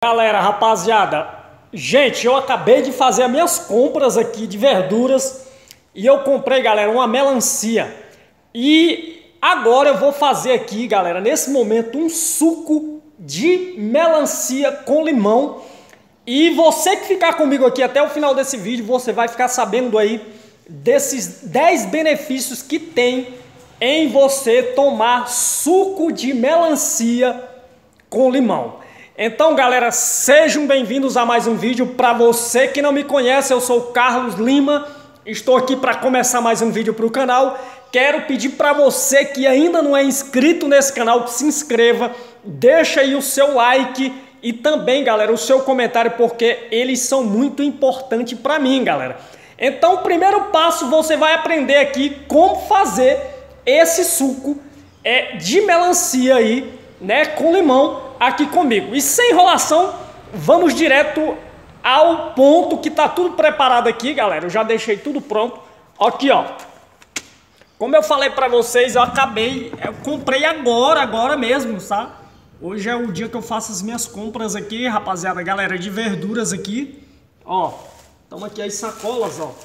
Galera, rapaziada, gente, eu acabei de fazer as minhas compras aqui de verduras e eu comprei, galera, uma melancia. E agora eu vou fazer aqui, galera, nesse momento, um suco de melancia com limão. E você que ficar comigo aqui até o final desse vídeo, você vai ficar sabendo aí desses 10 benefícios que tem em você tomar suco de melancia com limão. Então, galera, sejam bem-vindos a mais um vídeo. Para você que não me conhece, eu sou o Carlos Lima. Estou aqui para começar mais um vídeo para o canal. Quero pedir para você que ainda não é inscrito nesse canal, que se inscreva, deixa aí o seu like e também, galera, o seu comentário, porque eles são muito importantes para mim, galera. Então, o primeiro passo, você vai aprender aqui como fazer esse suco de melancia aí, né, com limão aqui comigo. E sem enrolação, vamos direto ao ponto, que tá tudo preparado aqui, galera. Eu já deixei tudo pronto. Aqui, ó. Como eu falei pra vocês, eu comprei agora mesmo, tá? Hoje é o dia que eu faço as minhas compras aqui, rapaziada, galera, de verduras aqui. Ó, toma aqui as sacolas, ó.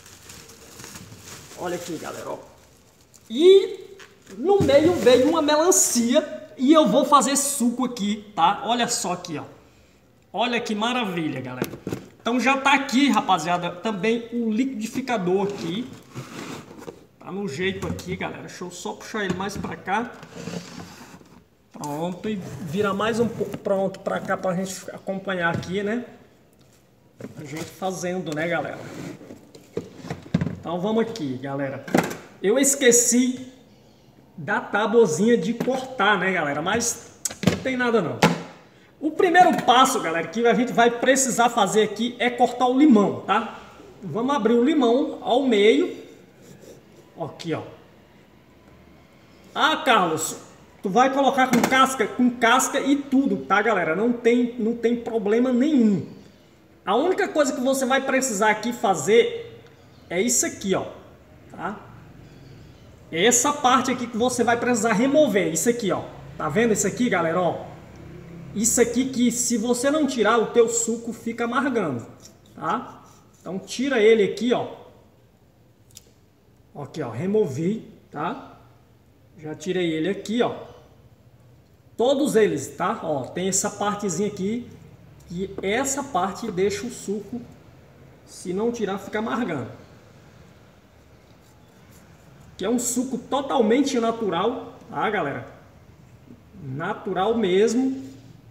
Olha aqui, galera, ó. E no meio veio uma melancia. E eu vou fazer suco aqui, tá? Olha só aqui, ó. Olha que maravilha, galera. Então já tá aqui, rapaziada, também o liquidificador aqui. Tá no jeito aqui, galera. Deixa eu só puxar ele mais pra cá. Pronto. E vira mais um pouco pronto pra cá pra gente acompanhar aqui, né? A gente fazendo, né, galera? Então vamos aqui, galera. Eu esqueci da tabuzinha de cortar, né, galera? Mas não tem nada não. O primeiro passo, galera, que a gente vai precisar fazer aqui é cortar o limão, tá? Vamos abrir o limão ao meio. Aqui, ó. Ah, Carlos, tu vai colocar com casca e tudo, tá, galera? Não tem problema nenhum. A única coisa que você vai precisar aqui fazer é isso aqui, ó, tá? Essa parte aqui que você vai precisar remover, isso aqui, ó. Tá vendo isso aqui, galera, ó? Isso aqui que se você não tirar, o teu suco fica amargando, tá? Então tira ele aqui, ó. Aqui, ó, removi, tá? Já tirei ele aqui, ó. Todos eles, tá? Ó, tem essa partezinha aqui, e essa parte deixa o suco, se não tirar, fica amargando. Que é um suco totalmente natural, tá, galera? Natural mesmo.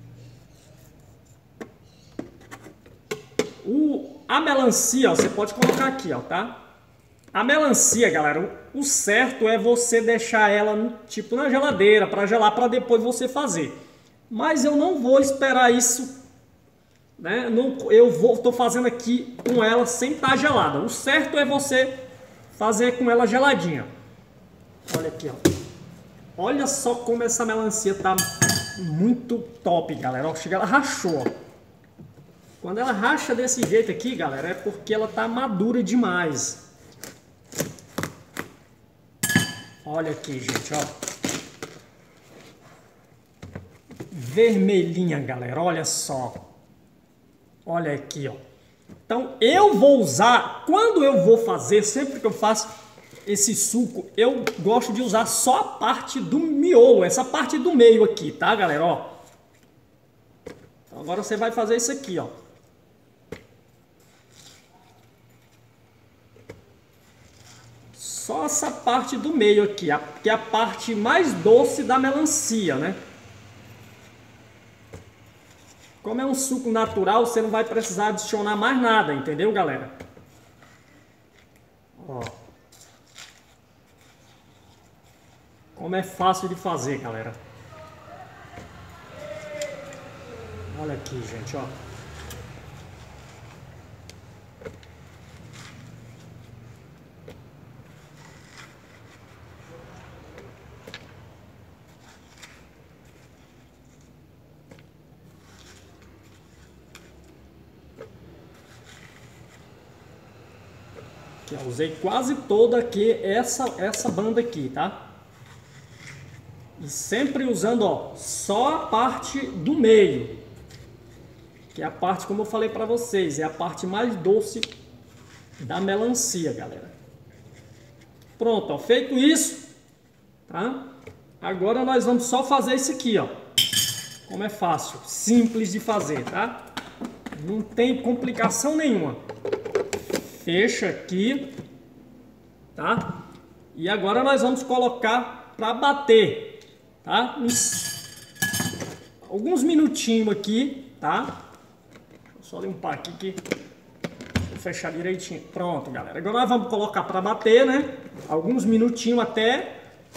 A melancia, ó, você pode colocar aqui, ó, tá? A melancia, galera, o certo é você deixar ela tipo na geladeira para gelar, para depois você fazer. Mas eu não vou esperar isso, né? Tô fazendo aqui com ela sem estar gelada. O certo é você fazer com ela geladinha. Olha aqui, ó. Olha só como essa melancia tá muito top, galera. Ó, chega, ela rachou, ó. Quando ela racha desse jeito aqui, galera, é porque ela tá madura demais. Olha aqui, gente, ó. Vermelhinha, galera, olha só. Olha aqui, ó. Então eu vou usar, quando eu vou fazer, sempre que eu faço esse suco, eu gosto de usar só a parte do miolo, essa parte do meio aqui, tá, galera, ó. Então agora você vai fazer isso aqui, ó. Só essa parte do meio aqui, que é a parte mais doce da melancia, né? Como é um suco natural, você não vai precisar adicionar mais nada, entendeu, galera? Ó. Como é fácil de fazer, galera. Olha aqui, gente, ó. Aqui, ó, usei quase toda aqui essa banda aqui, tá? E sempre usando, ó, só a parte do meio. que é a parte, como eu falei para vocês, é a parte mais doce da melancia, galera. Pronto, ó, feito isso, tá? Agora nós vamos só fazer isso aqui, ó. Como é fácil, simples de fazer, tá? Não tem complicação nenhuma. Fecha aqui, tá? E agora nós vamos colocar para bater, tá? Alguns minutinhos aqui, tá? Deixa eu só limpar aqui que vou fechar direitinho. Pronto, galera. Agora nós vamos colocar para bater, né? Alguns minutinhos até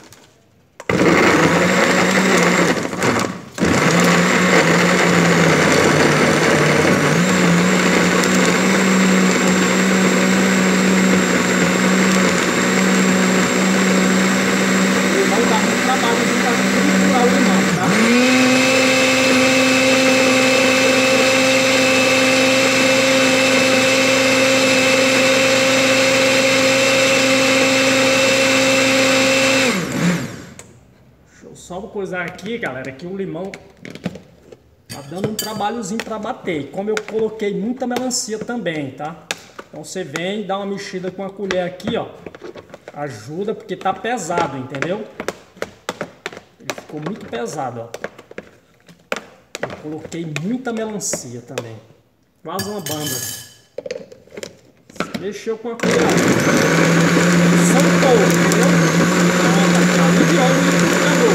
só vou coisar aqui, galera, que o limão tá dando um trabalhozinho para bater. E como eu coloquei muita melancia também, tá? Então você vem e dá uma mexida com a colher aqui, ó. Ajuda porque tá pesado, entendeu? Ele ficou muito pesado, ó. Eu coloquei muita melancia também. Quase uma banda. Mexeu com a colher. Soltou, entendeu? Pronto, tá de óleo.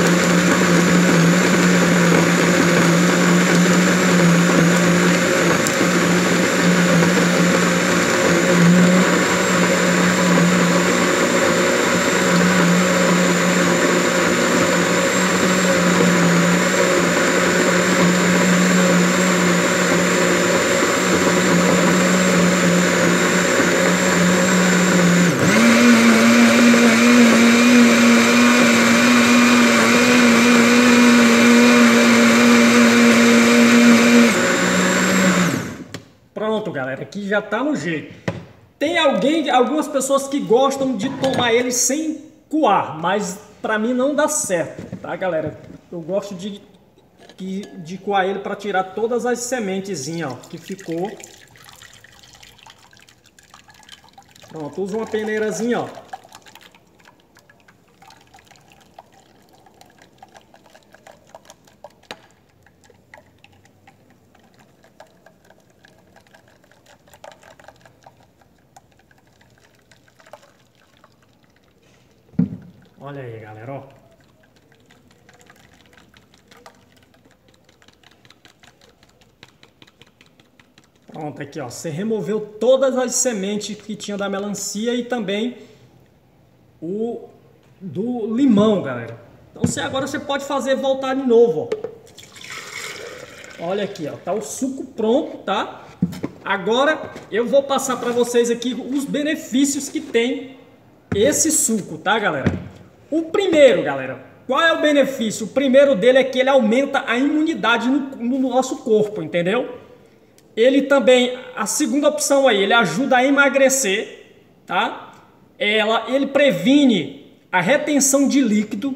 Pronto, galera, aqui já tá no jeito. Tem algumas pessoas que gostam de tomar ele sem coar, mas pra mim não dá certo, tá, galera? Eu gosto de coar ele para tirar todas as sementezinhas, ó, que ficou. Pronto, usa uma peneirazinha, ó. Olha aí, galera, ó. Pronto, aqui, ó. Você removeu todas as sementes que tinha da melancia e também o do limão, galera. Então agora você pode fazer voltar de novo, ó. Olha aqui, ó. Tá o suco pronto, tá? Agora eu vou passar para vocês aqui os benefícios que tem esse suco, tá, galera? O primeiro, galera, qual é o benefício? O primeiro dele é que ele aumenta a imunidade no nosso corpo, entendeu? Ele também, a segunda opção aí, ele ajuda a emagrecer, tá? Ele previne a retenção de líquido.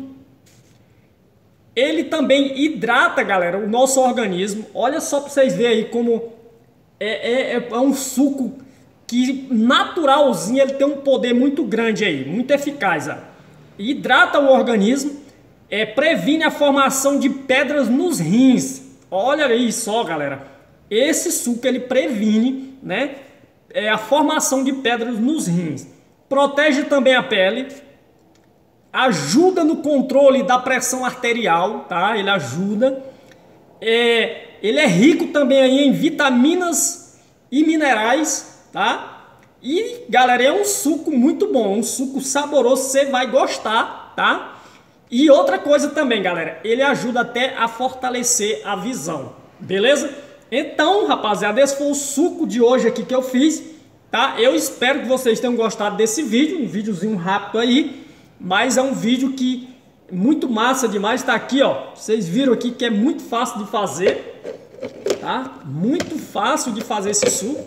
Ele também hidrata, galera, o nosso organismo. Olha só para vocês verem aí como é um suco que naturalzinho, ele tem um poder muito grande aí, muito eficaz, ó. Hidrata o organismo, previne a formação de pedras nos rins. Olha aí só, galera. Esse suco ele previne, né, a formação de pedras nos rins. Protege também a pele. Ajuda no controle da pressão arterial, tá? Ele ajuda. Ele é rico também aí em vitaminas e minerais, tá? E, galera, é um suco muito bom, um suco saboroso, você vai gostar, tá? E outra coisa também, galera, ele ajuda até a fortalecer a visão, beleza? Então, rapaziada, esse foi o suco de hoje aqui que eu fiz, tá? Eu espero que vocês tenham gostado desse vídeo, um videozinho rápido aí, mas é um vídeo que muito massa demais, tá aqui, ó. Vocês viram aqui que é muito fácil de fazer, tá? Muito fácil de fazer esse suco.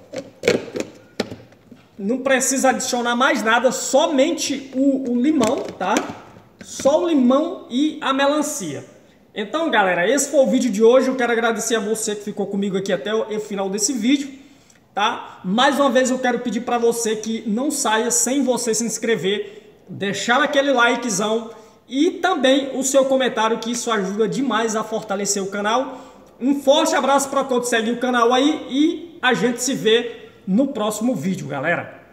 Não precisa adicionar mais nada, somente o limão, tá? Só o limão e a melancia. Então, galera, esse foi o vídeo de hoje. Eu quero agradecer a você que ficou comigo aqui até o final desse vídeo, tá? Mais uma vez eu quero pedir para você que não saia sem você se inscrever, deixar aquele likezão e também o seu comentário, que isso ajuda demais a fortalecer o canal. Um forte abraço para todos que seguem o canal aí e a gente se vê no próximo vídeo, galera.